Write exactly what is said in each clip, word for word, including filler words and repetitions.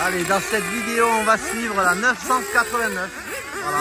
Allez, dans cette vidéo, on va suivre la neuf cent quatre-vingt-neuf. Voilà.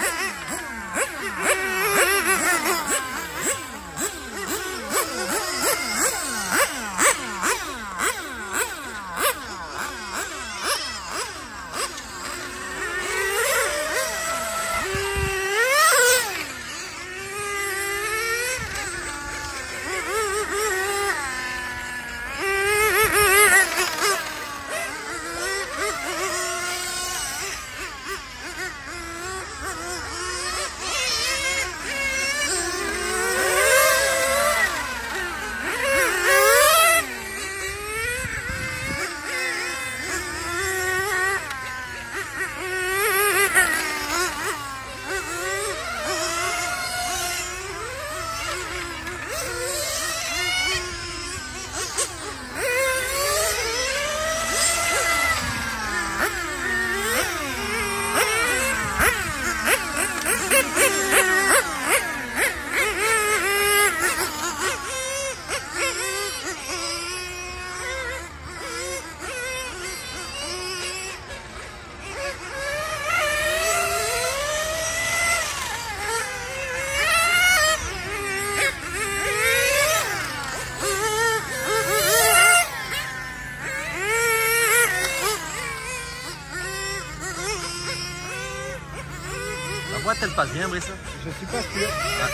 La boîte elle passe bien, Brice? Je suis pas sûr. Ah.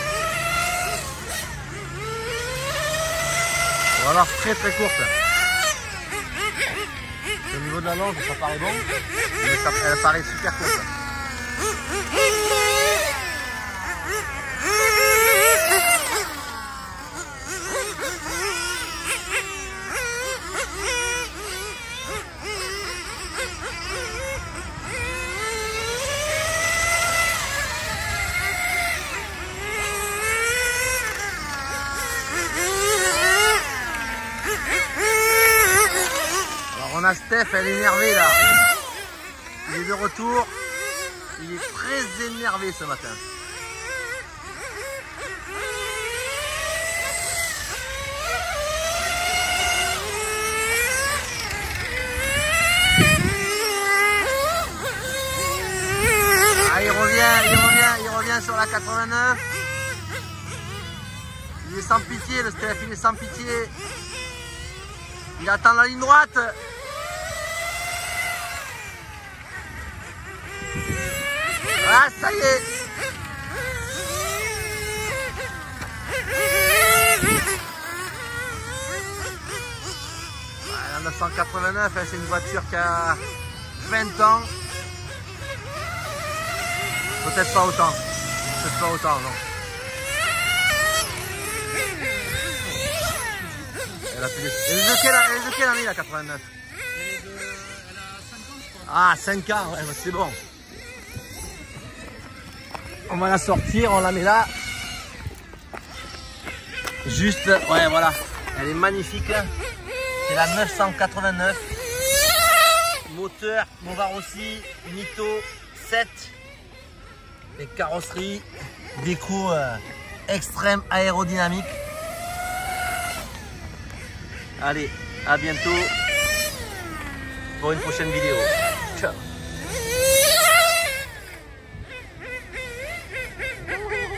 Ou alors très très courte. Au niveau de la longe, ça paraît bon, mais ça, elle paraît super courte. On a Steph, elle est énervée là. Il est de retour. Il est très énervé ce matin. Ah, il revient, il revient, il revient sur la quatre-vingt-neuf. Il est sans pitié le Steph, il est sans pitié. Il attend la ligne droite. Ah, ça y est. La neuf cent quatre-vingt-neuf, c'est une voiture qui a vingt ans. Peut-être pas autant. Peut-être pas autant, non. Elle a plus de... Elle est de quelle, elle est de quelle année la quatre-vingt-neuf? Elle, est de... Elle a cinq ans, je crois. Ah, cinq ans, ouais, c'est bon. On va la sortir, on la met là. Juste, ouais, voilà. Elle est magnifique. C'est la neuf cent quatre-vingt-neuf. Moteur Movarossi Nitto sept. Et carrosserie déco euh, extrême aérodynamique. Allez, à bientôt pour une prochaine vidéo. Ciao.